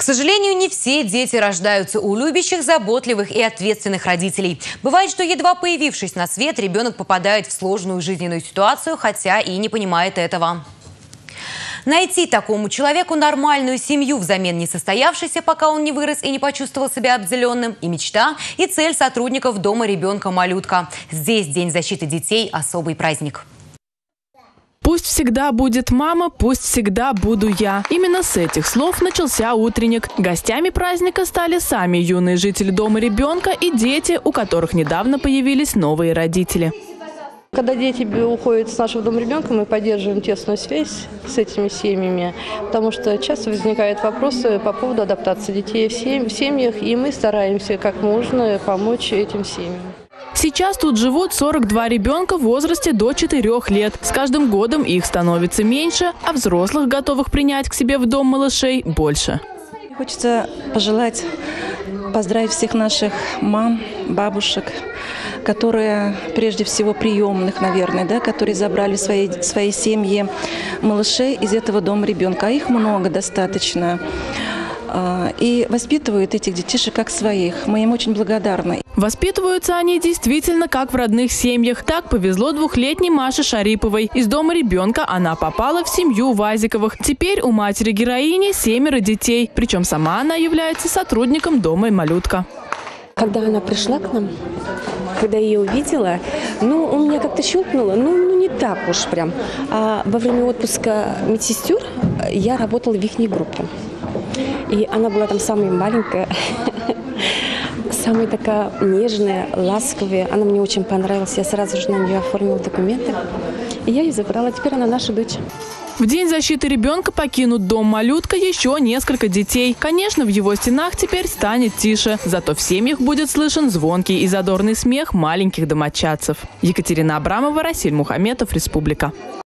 К сожалению, не все дети рождаются у любящих, заботливых и ответственных родителей. Бывает, что едва появившись на свет, ребенок попадает в сложную жизненную ситуацию, хотя и не понимает этого. Найти такому человеку нормальную семью взамен несостоявшейся, пока он не вырос и не почувствовал себя обделенным, и мечта, и цель сотрудников дома ребенка «Малютка». Здесь День защиты детей – особый праздник. Пусть всегда будет мама, пусть всегда буду я. Именно с этих слов начался утренник. Гостями праздника стали сами юные жители дома ребенка и дети, у которых недавно появились новые родители. Когда дети уходят с нашего дома ребенка, мы поддерживаем тесную связь с этими семьями, потому что часто возникают вопросы по поводу адаптации детей в семьях, и мы стараемся как можно помочь этим семьям. Сейчас тут живут 42 ребенка в возрасте до 4 лет. С каждым годом их становится меньше, а взрослых, готовых принять к себе в дом малышей, больше. Хочется пожелать, поздравить всех наших мам, бабушек, которые, прежде всего приемных, наверное, да, которые забрали в свои семьи малышей из этого дома ребенка. А их много достаточно. И воспитывают этих детишек как своих. Мы им очень благодарны. Воспитываются они действительно как в родных семьях. Так повезло 2-летней Маше Шариповой. Из дома ребенка она попала в семью Вазиковых. Теперь у матери-героини 7 детей. Причем сама она является сотрудником дома «Малютка». Когда она пришла к нам, когда я ее увидела, у меня как-то щелкнуло, не так уж прям. А во время отпуска медсестер я работала в их группе. И она была там самая маленькая, самая такая нежная, ласковая. Она мне очень понравилась. Я сразу же на нее оформила документы. И я ее забрала. Теперь она наша дочь. В День защиты ребенка покинут дом «Малютка» еще несколько детей. Конечно, в его стенах теперь станет тише. Зато в семьях будет слышен звонкий и задорный смех маленьких домочадцев. Екатерина Абрамова, Расиль Мухаметов, Республика.